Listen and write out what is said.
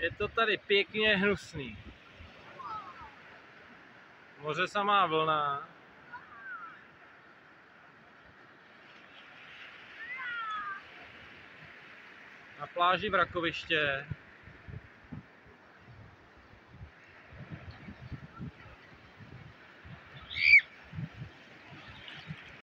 Je to tady pěkně hnusný. Moře samá vlna. Na pláži Vrakoviště